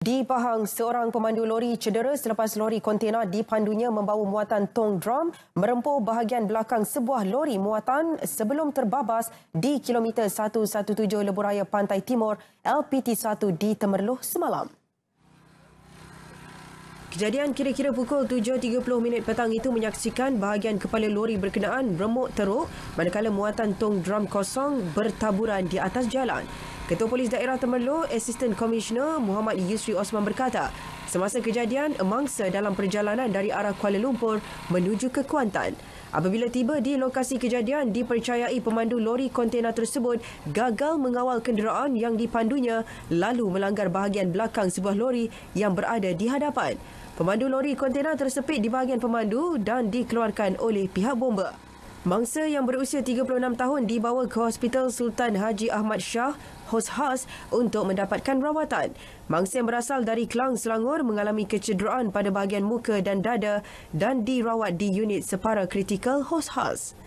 Di Pahang, seorang pemandu lori cedera selepas lori kontena dipandunya membawa muatan tong drum merempuh bahagian belakang sebuah lori muatan sebelum terbabas di kilometer 117 Lebuhraya Pantai Timur LPT1 di Temerloh semalam. Kejadian kira-kira pukul 7.30 petang itu menyaksikan bahagian kepala lori berkenaan remuk teruk manakala muatan tong drum kosong bertaburan di atas jalan. Ketua Polis Daerah Temerloh, Assistant Commissioner Muhammad Yusri Osman berkata, semasa kejadian, mangsa dalam perjalanan dari arah Kuala Lumpur menuju ke Kuantan. Apabila tiba di lokasi kejadian, dipercayai pemandu lori kontena tersebut gagal mengawal kenderaan yang dipandunya lalu melanggar bahagian belakang sebuah lori yang berada di hadapan. Pemandu lori kontena tersepit di bahagian pemandu dan dikeluarkan oleh pihak bomba. Mangsa yang berusia 36 tahun dibawa ke Hospital Sultan Haji Ahmad Shah, HOSHAS untuk mendapatkan rawatan. Mangsa yang berasal dari Klang, Selangor mengalami kecederaan pada bahagian muka dan dada dan dirawat di unit separa kritikal HOSHAS.